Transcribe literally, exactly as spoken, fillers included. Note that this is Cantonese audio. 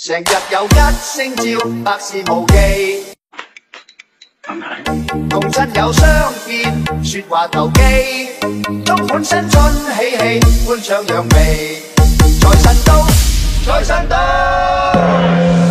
成日有一聲照，百事無忌。同親友相見，説話投機，祝滿新春喜氣，歡唱揚眉。財神到，財神到。